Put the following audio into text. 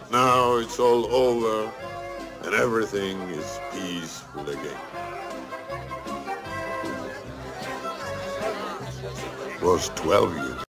Now it's all over and everything is peaceful again. It was 12 years.